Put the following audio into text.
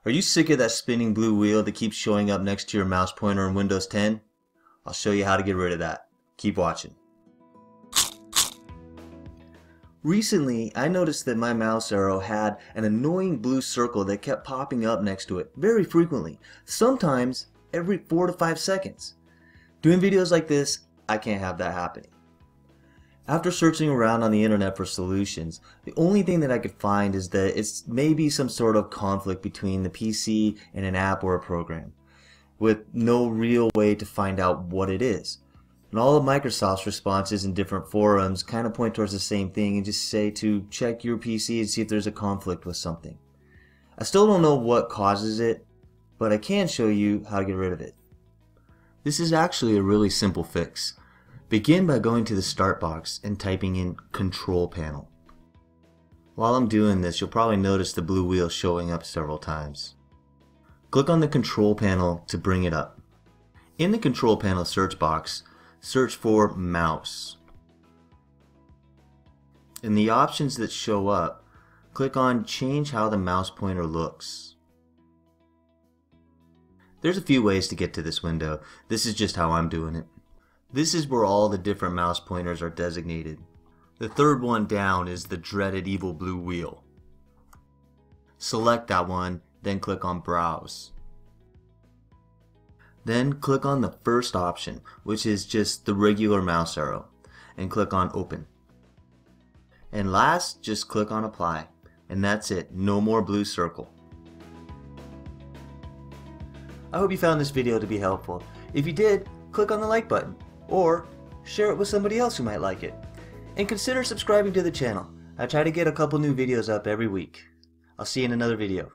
Are you sick of that spinning blue wheel that keeps showing up next to your mouse pointer in Windows 10? I'll show you how to get rid of that. Keep watching. Recently, I noticed that my mouse arrow had an annoying blue circle that kept popping up next to it very frequently, sometimes every 4 to 5 seconds. Doing videos like this, I can't have that happening. After searching around on the internet for solutions, the only thing that I could find is that it's maybe some sort of conflict between the PC and an app or a program, with no real way to find out what it is. And all of Microsoft's responses in different forums kind of point towards the same thing and just say to check your PC and see if there's a conflict with something. I still don't know what causes it, but I can show you how to get rid of it. This is actually a really simple fix. Begin by going to the Start box and typing in Control Panel. While I'm doing this, you'll probably notice the blue wheel showing up several times. Click on the Control Panel to bring it up. In the Control Panel search box, search for Mouse. In the options that show up, click on Change how the mouse pointer looks. There's a few ways to get to this window. This is just how I'm doing it. This is where all the different mouse pointers are designated. The third one down is the dreaded evil blue wheel. Select that one, then click on Browse. Then click on the first option, which is just the regular mouse arrow, and click on Open. And last, just click on Apply. And that's it, no more blue circle. I hope you found this video to be helpful. If you did, click on the like button, or share it with somebody else who might like it. And consider subscribing to the channel. I try to get a couple new videos up every week. I'll see you in another video.